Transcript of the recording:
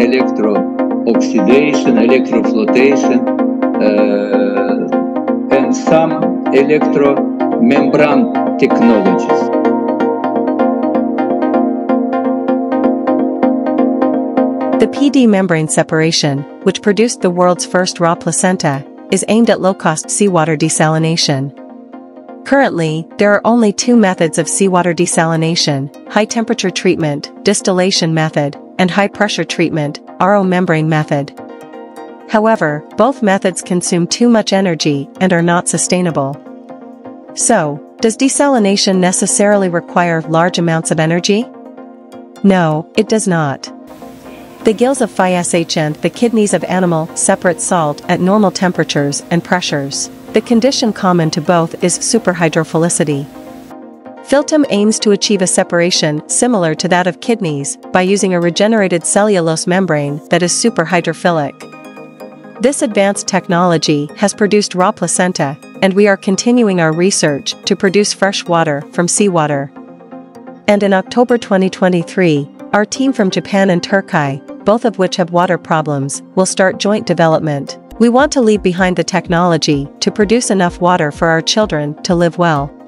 electro-oxidation, electroflotation, and some electromembrane technologies. The PD membrane separation, which produced the world's first raw placenta, is aimed at low-cost seawater desalination. Currently, there are only two methods of seawater desalination: high-temperature treatment, distillation method, and high-pressure treatment, RO membrane method. However, both methods consume too much energy and are not sustainable. So, does desalination necessarily require large amounts of energy? No, it does not. The gills of FISH and the kidneys of animal separate salt at normal temperatures and pressures. The condition common to both is superhydrophilicity. FILTOM aims to achieve a separation similar to that of kidneys by using a regenerated cellulose membrane that is superhydrophilic. This advanced technology has produced raw placenta, and we are continuing our research to produce fresh water from seawater. And in October 2023, our team from Japan and Turkey, both of which have water problems, will start joint development. We want to leave behind the technology to produce enough water for our children to live well.